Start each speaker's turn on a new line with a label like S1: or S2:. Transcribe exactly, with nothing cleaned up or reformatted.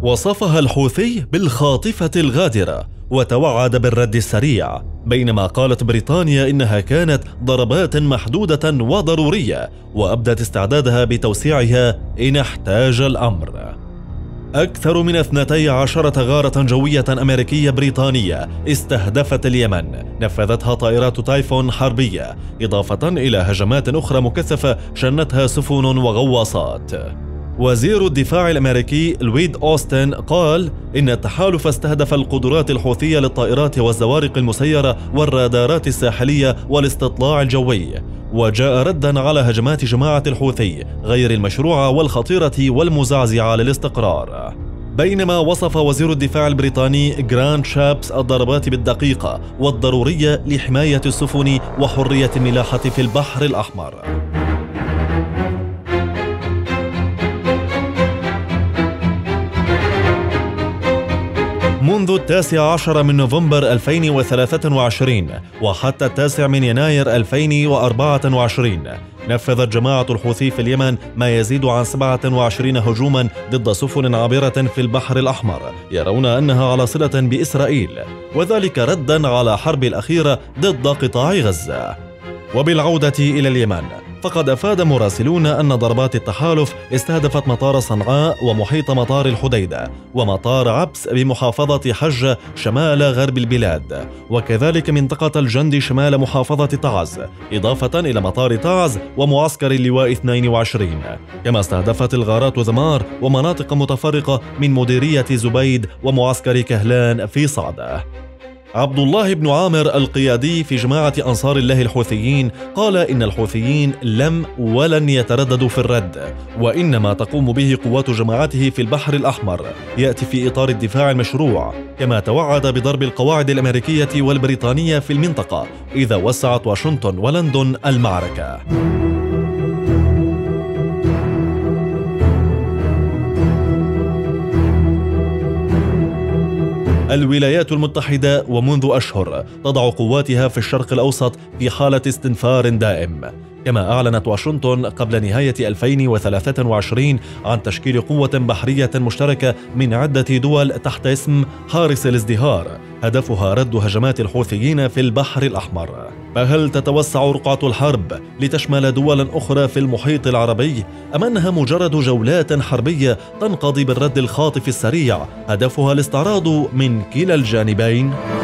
S1: وصفها الحوثي بالخاطفة الغادرة وتوعد بالرد السريع، بينما قالت بريطانيا إنها كانت ضربات محدودة وضرورية وأبدت استعدادها بتوسيعها إن احتاج الأمر. أكثر من اثنتي عشرة غارة جوية أمريكية بريطانية استهدفت اليمن نفذتها طائرات تايفون حربية، إضافة إلى هجمات أخرى مكثفة شنتها سفن وغواصات. وزير الدفاع الأمريكي لويد أوستن قال إن التحالف استهدف القدرات الحوثية للطائرات والزوارق المسيرة والرادارات الساحلية والاستطلاع الجوي، وجاء ردا على هجمات جماعة الحوثي غير المشروعة والخطيرة والمزعزعة للاستقرار. بينما وصف وزير الدفاع البريطاني جراند شابس الضربات بالدقيقة والضرورية لحماية السفن وحرية الملاحة في البحر الأحمر. منذ التاسع عشر من نوفمبر ألفين وثلاثة وعشرين وحتى التاسع من يناير ألفين وأربعة وعشرين نفذت جماعة الحوثي في اليمن ما يزيد عن سبعة وعشرين هجوما ضد سفن عابرة في البحر الأحمر يرون أنها على صلة بإسرائيل، وذلك ردا على حرب الأخيرة ضد قطاع غزة. وبالعودة إلى اليمن، فقد أفاد مراسلون أن ضربات التحالف استهدفت مطار صنعاء ومحيط مطار الحديدة ومطار عبس بمحافظة حجة شمال غرب البلاد، وكذلك منطقة الجندي شمال محافظة تعز، إضافة إلى مطار تعز ومعسكر اللواء اثنين وعشرين. كما استهدفت الغارات ذمار ومناطق متفرقة من مديرية زبيد ومعسكر كهلان في صعدة. عبد الله بن عامر القيادي في جماعة أنصار الله الحوثيين قال إن الحوثيين لم ولن يترددوا في الرد، وإنما تقوم به قوات جماعته في البحر الأحمر يأتي في إطار الدفاع المشروع، كما توعد بضرب القواعد الأمريكية والبريطانية في المنطقة إذا وسعت واشنطن ولندن المعركة. الولايات المتحدة ومنذ أشهر تضع قواتها في الشرق الأوسط في حالة استنفار دائم، كما أعلنت واشنطن قبل نهاية ألفين وثلاثة وعشرين عن تشكيل قوة بحرية مشتركة من عدة دول تحت اسم حارس الازدهار، هدفها رد هجمات الحوثيين في البحر الأحمر. فهل تتوسع رقعة الحرب لتشمل دولا أخرى في المحيط العربي، أم أنها مجرد جولات حربية تنقضي بالرد الخاطف السريع هدفها الاستعراض من كلا الجانبين؟